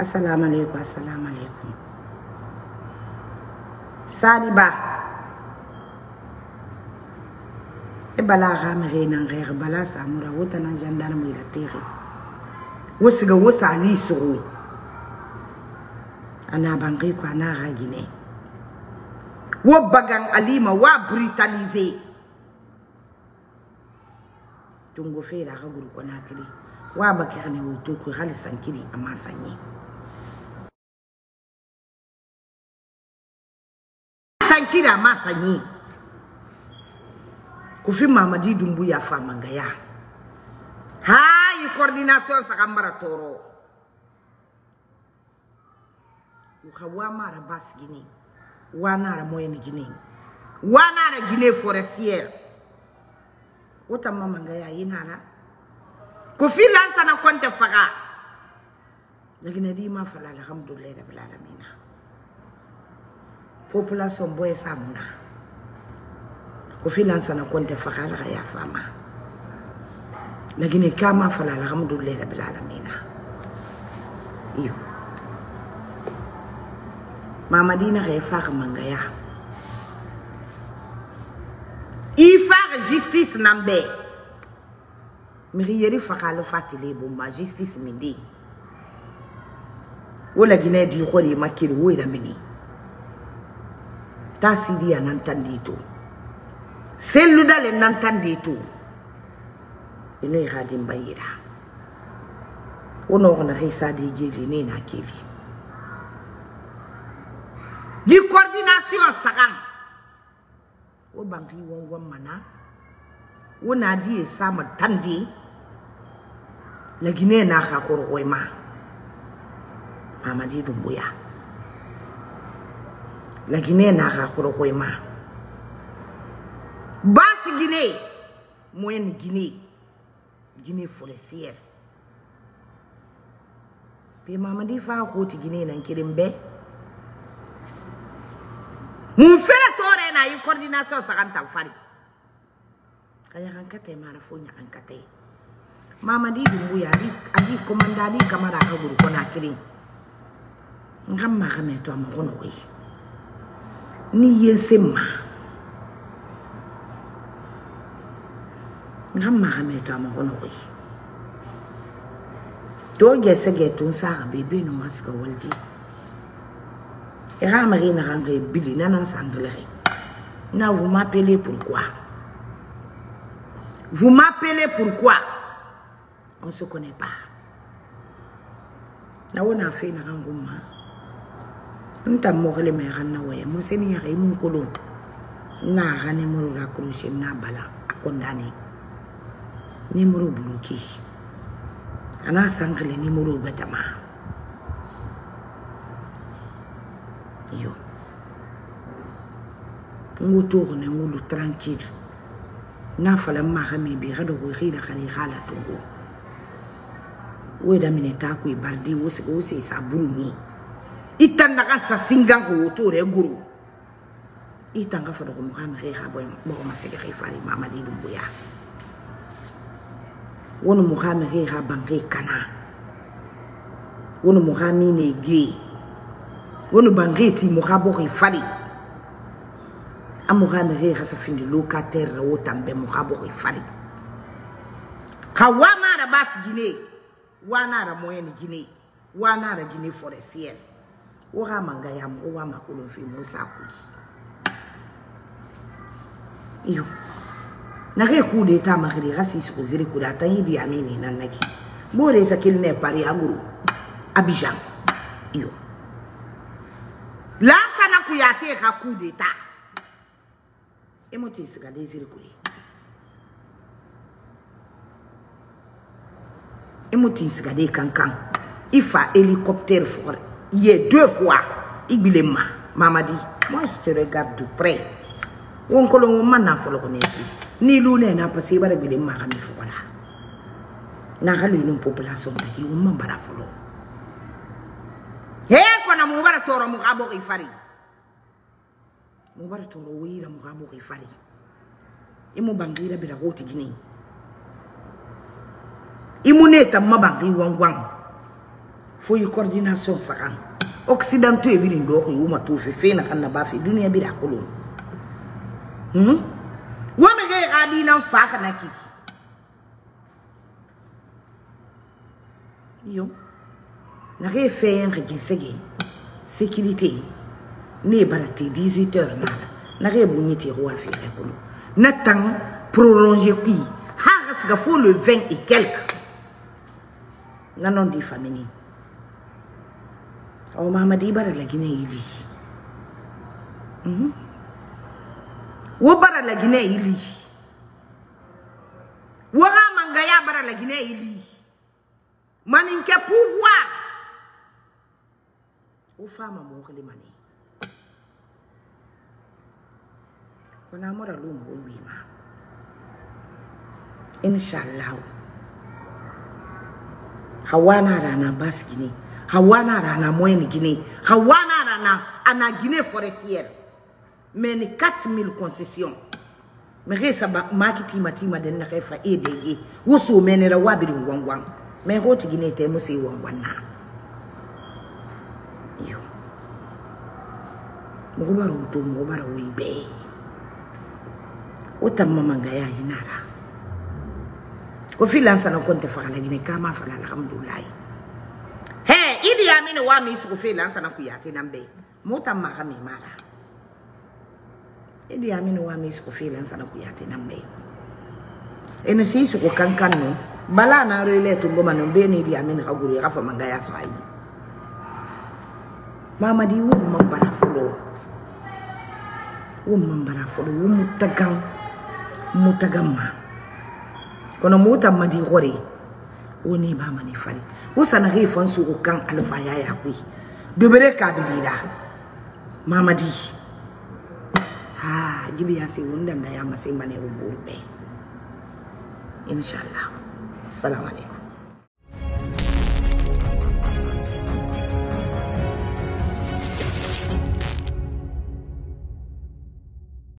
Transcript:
Assalamu alaikum, assalamu alaikum. Sadiba. E bala gamere nan gere bala samura wota nan gendarme ila tiri. Wosiga wosa ali suru. Ana bangi ko ana ragine. Wo bagang alima wa brutaliser. Tungo fera ga guru ko nakiri. Wa bakirne wuto ko halisan kiri amma sanyi. Sankira masanyi. Kufi Mamadi Dumbu ya famanga ya. Hai coordination sakambara toro. Ukawa mara bas Guinée. Wana ra moyenne Guinée. Wana ra Guinée forestière. Ota mamanga ya yinara. Kufi lansa na konte faga. Lakini di ma fala alhamdulillah rabbil alamin. Population boye samuna. Kufi lansa na konte faga la ya fama. Lakini kama fala alhamdulillah rabbil alamin. Iyo. Mamadi na ga fa mangaya. Ifa justice nambe. Miri fakalo fatile bo ma justice mindi. Wala Guinée di khori makiri wo ira mini. Tasidi anantandito. Selluda le nantandito. Ino iradim bayira. Ono na risa di geli ni na keli. Di coordination sagan. Wo bangi won mana. Wo na di sama tandi. La Guinée na ka koroma. Mamadi Dumbuya. La Guinée na ka koroma. Basi Guinée, moyenne Guinée. Guinée forestière. Pe Mamadi fa ko ti Guinée nan kirimbe. Mun fera tore na yi coordination sakanta fari. Kaya kan kate mara fonya kan kate. Mamadi Dumbuya adi komandadi kamara ka guru kona kirin. Ngamma kame to amagono we. Ni yesema. Ngamma kame to amagono we. To gese getun sa bebe no maska waldi. Era marina rangé Billy nana sanglerie. Na vous m'appelez pourquoi? Vous m'appelez pourquoi? On se connaît pas. Na wona fait na ranguma. Nta mogele me rana we mo seni ya mun kolon. Na rane mo la crochet na bala condamné. Numéro bloqué. Ana sangle numéro betama. Yo. Ngo tourne ngulu tranquille. Na fala ma xame bi xado ko xila xali xala tungo. Weda mineta ko bardi wosi sa buruni. Itanda ka sa singa ko tore guru. Itanga fa do ko xame xa boy mo ko maseke xifari Mamadi Dumbuya. Wono mo xame xa banke kana. Wono mo xame ne ge. Wono bangeti mo xabo xifari. Amouhane re sa fin de locataire au tambe mouhabo ifali. Kawama la basse Guinée, wana la moyenne Guinée, wana la Guinée forestière. Ora mangayam, owa makulon fi mousakoui. Iyo. Nage coup d'état marri raciste aux irréguliers di amini nanaki. Bore sa qu'il n'est pas Aguru. Abidjan. Iyo. La sana kuyate ka coup d'état. Emoti siga désir kuri. Emoti siga de kankan. Il fa hélicoptère fort. Il y a 2 fois. Ibilema. Mamadi. Moi je te regarde de près. On kolon mana folo konepi. Ni lune na passé bara bilema kami fola. Na halu une population qui on mambara folo. He kona mu bara toro mu gabo ifari. Mubara toro wira mugabo ifari. Imu bangira bila goti Guinée. Imu neta mabangi wangwang. faut y coordination sakam occidentaux e birin do ko yuma to fe na kan na ba fe dunia bi da kolon wa me ga gadi nan fa kana ki yo na re fe en regissege sécurité ne barate 18h na re boniti roi fe ko na tang prolonger qui haras ga faut le 20 et quelques nanon di famille o mama di bara la Guinée ili wo bara la Guinée ili wo ga mangaya bara la Guinée ili maninke pouvoir o fama mo khali mani kona mora lu mo bima inshallah hawana rana bas Guinée hawana rana moyenne Guinée hawana rana ana Guinée forestière mais ni 4000 concessions mais resa makiti matima den na refa edege woso menera wabiri ngwangwang mais hoti Guinée te musi wangwana yo mugubaro to mugubaro wibe otamma mangaya hinara ko filansa na konte fa la Guinée kama fa alhamdulillah he Idi Amin wa mi su ko filansa na kuyate nambe mota maka mi mara Idi Amin wa mi su ko filansa na kuyate nambe ene si su ko kankan no bala na rele to ngoma no be ni Idi Amin ka guri rafa mangaya so ayi mama di wu mambara fulo wu mutagamma kono mota madi gore woni ba mani fari usana he fonsu o kan alfa ya kui dobere ka bilira mamadi ha jibi ya se wonda nda ya masai mane o burbe inshallah assalamu alaikum